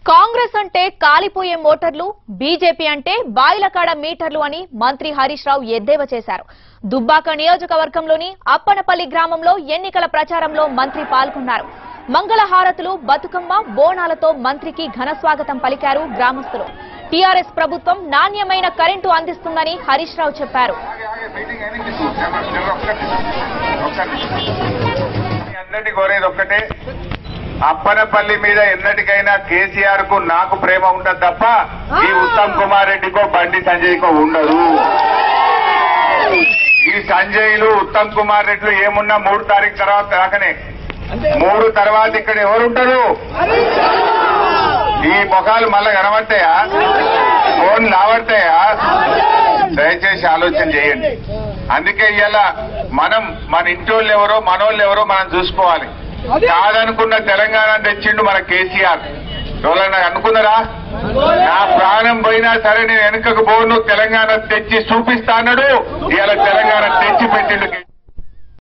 కాంగ్రెస్ అంటే కాలిపోయే మోటార్లు, బీజేపీ అంటే బాయిలకాడ మీటర్లు అని మంత్రి హరీష్ రావు ఎద్దేవా చేశారు. దుబ్బాక నియోజకవర్గంలోని అప్పనపల్లి గ్రామంలో ఎన్నికల ప్రచారంలో మంత్రి పాల్గొన్నారు. మంగళహారతులు, బతుకమ్మ, బోనాలతో మంత్రికి ఘన స్వాగతం పలికారు గ్రామస్తులు. టీఆర్ఎస్ ప్రభుత్వం నాణ్యమైన కరెంటు అందిస్తుందని హరీష్ రావు చెప్పారు. అప్పనపల్లి మీద ఎన్నటికైనా కేసీఆర్ కు నాకు ప్రేమ ఉండదు తప్ప ఈ ఉత్తమ్ కుమార్ రెడ్డికో బండి సంజయ్కో ఉండదు. ఈ సంజయ్లు ఉత్తమ్ కుమార్ రెడ్డిలు ఏమున్నా 3 తారీఖు తర్వాత రాకనే 3 తర్వాత ఇక్కడ ఎవరుంటారు? ఈ ముఖాలు మళ్ళా కనబడతాయా? ఫోన్ లావడతాయా? దయచేసి ఆలోచన చేయండి. అందుకే ఇవాళ మనం మన ఇంటోళ్ళు ఎవరో మనోళ్ళు ఎవరో మనం చూసుకోవాలి. కాదనుకున్న తెలంగాణ తెచ్చిండు మన కేసీఆర్. ఎవరన్నా అనుకున్నారా? నా ప్రాణం పోయినా సరే నేను వెనుకకు పోను, తెలంగాణ తెచ్చి చూపిస్తా అన్నాడు. ఇవాళ తెలంగాణ తెచ్చి పెట్టిండు.